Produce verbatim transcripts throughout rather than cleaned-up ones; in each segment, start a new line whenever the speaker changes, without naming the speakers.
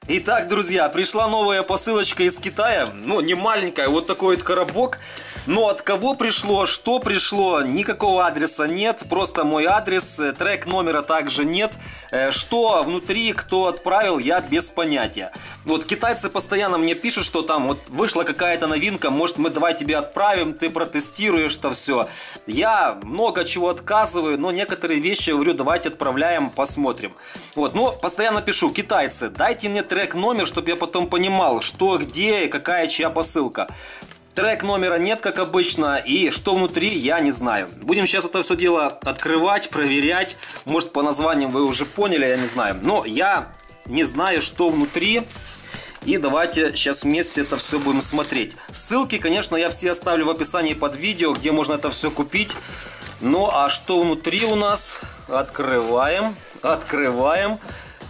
Итак, друзья, пришла новая посылочка из Китая. Ну, не маленькая, вот такой вот коробок. Но от кого пришло, что пришло, никакого адреса нет. Просто мой адрес, трек номера также нет. Что внутри, кто отправил, я без понятия. Вот китайцы постоянно мне пишут, что там вот вышла какая-то новинка, может мы давай тебе отправим, ты протестируешь это все. Я много чего отказываю, но некоторые вещи говорю, давайте отправляем, посмотрим. Вот, но постоянно пишу, китайцы, дайте мне трек номер, чтобы я потом понимал, что, где и какая чья посылка. Трек номера нет, как обычно, и что внутри, я не знаю. Будем сейчас это все дело открывать, проверять. Может, по названиям вы уже поняли, я не знаю. Но я не знаю, что внутри. И давайте сейчас вместе это все будем смотреть. Ссылки, конечно, я все оставлю в описании под видео, где можно это все купить. Ну, а что внутри у нас? Открываем, открываем.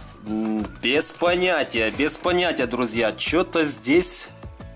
Без понятия, без понятия, друзья. Что-то здесь...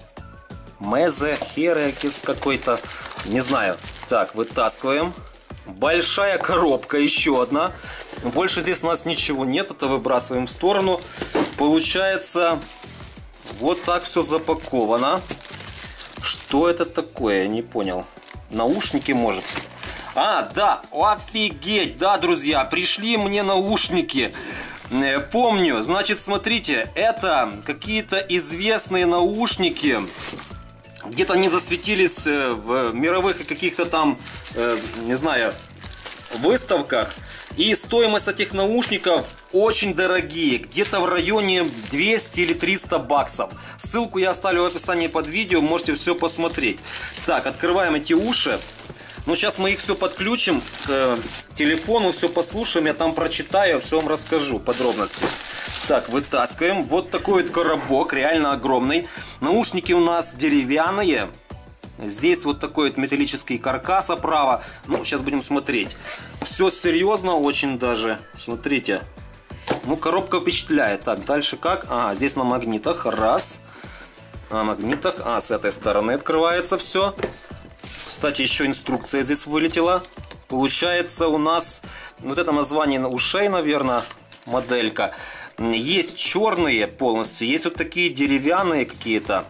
Мезе, хере какой-то, не знаю. Так, вытаскиваем. Большая коробка, еще одна. Больше здесь у нас ничего нет, это выбрасываем в сторону. Получается, вот так все запаковано. Что это такое, я не понял. Наушники, может? А, да, офигеть, да, друзья, пришли мне наушники. Помню, значит, смотрите, это какие-то известные наушники. Где-то они засветились в мировых каких-то там, э, не знаю, выставках. И стоимость этих наушников очень дорогие. Где-то в районе двести или триста баксов. Ссылку я оставлю в описании под видео. Можете все посмотреть. Так, открываем эти уши. Ну, сейчас мы их все подключим к телефону, все послушаем, я там прочитаю, все вам расскажу, подробности. Так, вытаскиваем. Вот такой вот коробок, реально огромный. Наушники у нас деревянные. Здесь вот такой вот металлический каркас оправа. Ну, сейчас будем смотреть. Все серьезно очень даже. Смотрите. Ну, коробка впечатляет. Так, дальше как? А, здесь на магнитах. Раз. На магнитах. А, с этой стороны открывается все. Кстати, еще инструкция здесь вылетела. Получается у нас вот это название ушей, наверное, моделька. Есть черные полностью, есть вот такие деревянные какие-то.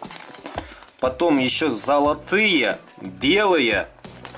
Потом еще золотые, белые.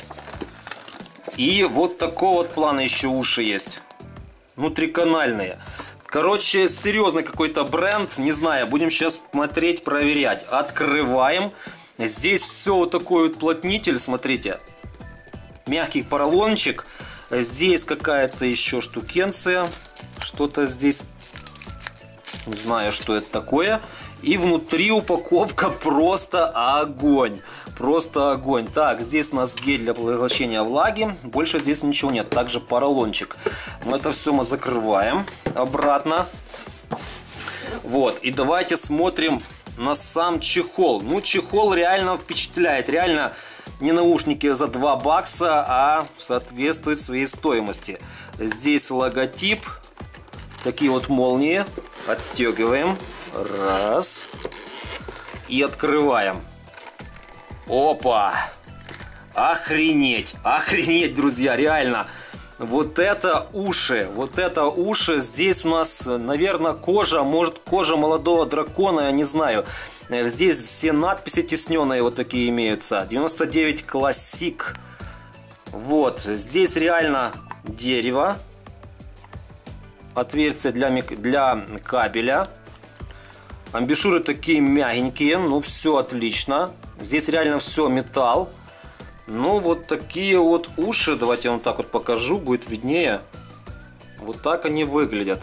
И вот такого вот плана еще уши есть. Внутриканальные. Короче, серьезный какой-то бренд. Не знаю, будем сейчас смотреть, проверять. Открываем. Здесь все вот такой вот плотнитель, смотрите. Мягкий поролончик. Здесь какая-то еще штукенция. Что-то здесь. Не знаю, что это такое. И внутри упаковка просто огонь. Просто огонь. Так, здесь у нас гель для поглощения влаги. Больше здесь ничего нет. Также поролончик. Но это все мы закрываем обратно. Вот. И давайте смотрим на сам чехол. Ну, чехол реально впечатляет. Реально не наушники за два бакса, а соответствует своей стоимости. Здесь логотип. Такие вот молнии. Отстегиваем. Раз. И открываем. Опа! Охренеть! Охренеть, друзья, реально! Вот это уши, вот это уши. Здесь у нас, наверное, кожа, может кожа молодого дракона, я не знаю. Здесь все надписи тесненные вот такие имеются. девяносто девять классик. Вот, здесь реально дерево. Отверстие для, для кабеля. Амбушюры такие мягенькие, ну все отлично. Здесь реально все металл. Ну, вот такие вот уши. Давайте я вам так вот покажу, будет виднее. Вот так они выглядят.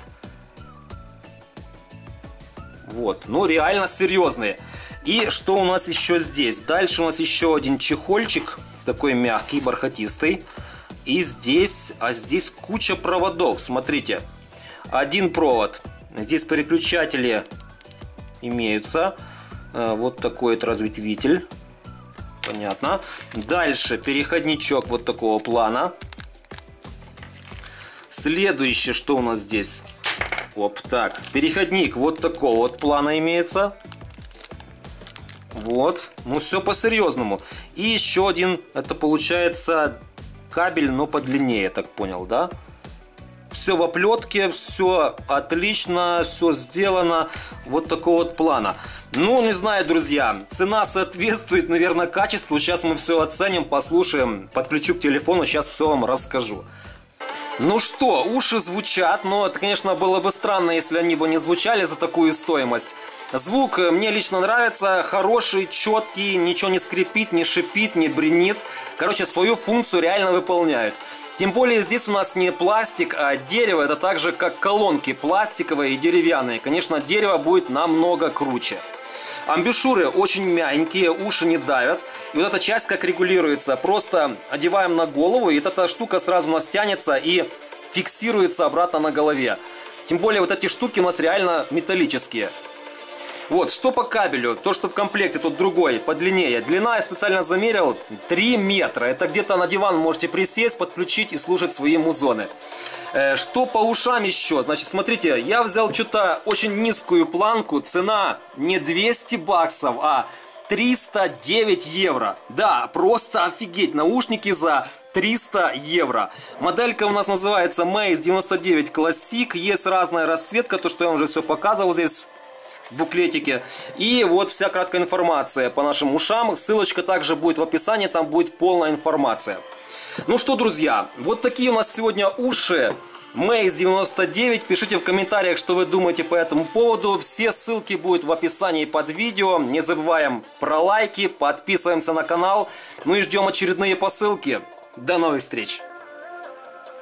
Вот, ну реально серьезные. И что у нас еще здесь? Дальше у нас еще один чехольчик. Такой мягкий, бархатистый. И здесь, а здесь куча проводов. Смотрите, один провод. Здесь переключатели имеются. Вот такой вот разветвитель. Понятно. Дальше переходничок вот такого плана. Следующее, что у нас здесь? Оп, так. Переходник вот такого вот плана имеется. Вот. Ну, все по-серьезному. И еще один, это получается кабель, но подлиннее, так понял, да? все в оплетке, все отлично, все сделано. Вот такого вот плана. Ну, не знаю, друзья, цена соответствует, наверное, качеству. Сейчас мы все оценим, послушаем, подключу к телефону, сейчас все вам расскажу. Ну что, уши звучат, но это, конечно, было бы странно, если они бы не звучали за такую стоимость. Звук мне лично нравится, хороший, четкий, ничего не скрипит, не шипит, не бренит. Короче, свою функцию реально выполняют. Тем более здесь у нас не пластик, а дерево. Это так же, как колонки пластиковые и деревянные. Конечно, дерево будет намного круче. Амбушюры очень мягенькие, уши не давят. И вот эта часть как регулируется. Просто одеваем на голову, и эта штука сразу у нас тянется и фиксируется обратно на голове. Тем более вот эти штуки у нас реально металлические. Вот, что по кабелю, то, что в комплекте, тут другой, подлиннее. Длина я специально замерил, три метра. Это где-то на диван можете присесть, подключить и слушать свои музоны. Э, что по ушам еще? Значит, смотрите, я взял что-то очень низкую планку. Цена не двести баксов, а триста девять евро. Да, просто офигеть, наушники за триста евро. Моделька у нас называется Мэйз девяносто девять Classic. Есть разная расцветка, то, что я вам уже все показывал здесь в буклетике. И вот вся краткая информация по нашим ушам. Ссылочка также будет в описании, там будет полная информация. Ну что, друзья, вот такие у нас сегодня уши Мэйз девяносто девять. Пишите в комментариях, что вы думаете по этому поводу. Все ссылки будут в описании под видео. Не забываем про лайки, подписываемся на канал. Ну и ждем очередные посылки. До новых встреч!